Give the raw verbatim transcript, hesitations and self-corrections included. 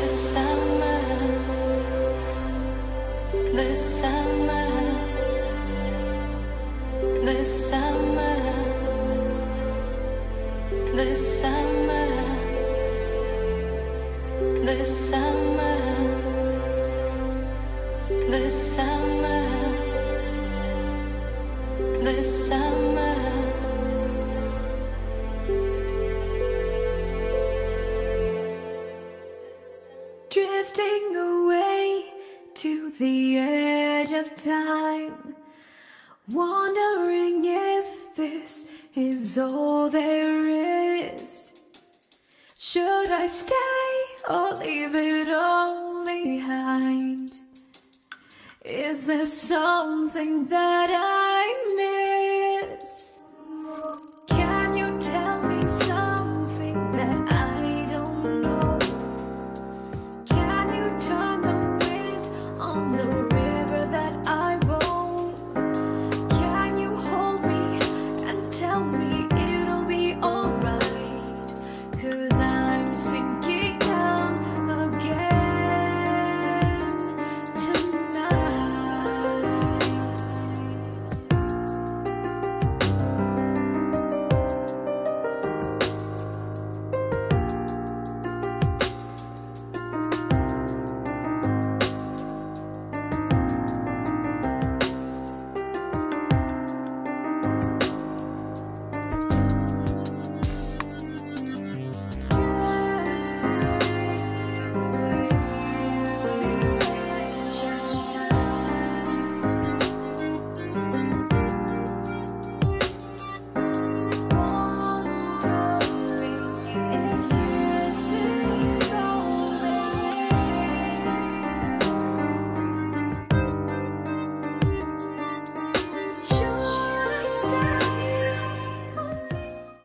Drifting away to the edge of time, wondering if this is all there is. Should I stay or leave it all behind? Is there something that I miss?